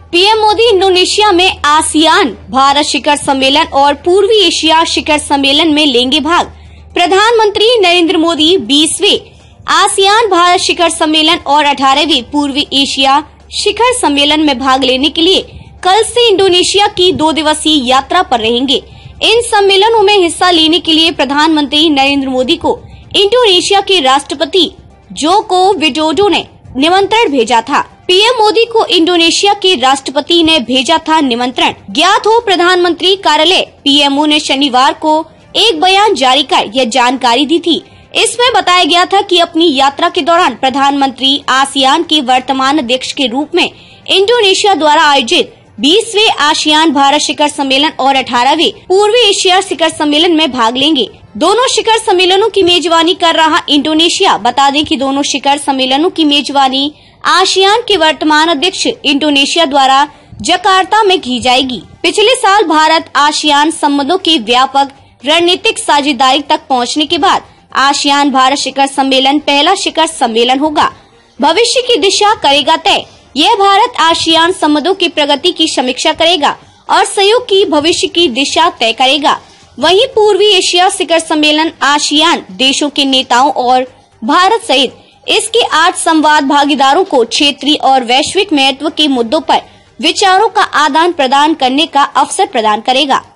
PM Modi Indonesia में ASEAN Bharat शिखर सम्मेलन और पूर्वी एशिया शिखर सम्मेलन में लेंगे भाग। प्रधानमंत्री नरेंद्र मोदी 20वें आसियान भारत शिखर सम्मेलन और 18वें पूर्वी एशिया शिखर सम्मेलन में भाग लेने के लिए कल से इंडोनेशिया की 2 दिवसीय यात्रा पर रहेंगे। इन सम्मेलनों में हिस्सा लेने के लिए प्रधानमंत्री नरेंद्र मोदी को इंडोनेशिया के राष्ट्रपति जोको विडोडो ने निमंत्रण भेजा था। पीएम मोदी को इंडोनेशिया के राष्ट्रपति ने भेजा था निमंत्रण। ज्ञात हो, प्रधानमंत्री कार्यालय पीएमओ ने शनिवार को एक बयान जारी कर यह जानकारी दी थी। इसमें बताया गया था कि अपनी यात्रा के दौरान प्रधानमंत्री आसियान के वर्तमान अध्यक्ष के रूप में इंडोनेशिया द्वारा आयोजित 20वें आसियान भारत शिखर सम्मेलन और 18वें पूर्वी एशिया शिखर सम्मेलन में भाग लेंगे। दोनों शिखर सम्मेलनों की मेजबानी कर रहा इंडोनेशिया। बता दें कि दोनों शिखर सम्मेलनों की मेजबानी आसियान के वर्तमान अध्यक्ष इंडोनेशिया द्वारा जकार्ता में की जाएगी। पिछले साल भारत आसियान संबंधों की व्यापक रणनीतिक साझेदारी तक पहुंचने के बाद आसियान भारत शिखर सम्मेलन पहला शिखर सम्मेलन होगा। भविष्य की दिशा करेगा तय। यह भारत आसियान संबंधों की प्रगति की समीक्षा करेगा और सहयोग की भविष्य की दिशा तय करेगा। वहीं पूर्वी एशिया शिखर सम्मेलन आसियान देशों के नेताओं और भारत सहित इसके 8 संवाद भागीदारों को क्षेत्रीय और वैश्विक महत्व के मुद्दों पर विचारों का आदान प्रदान करने का अवसर प्रदान करेगा।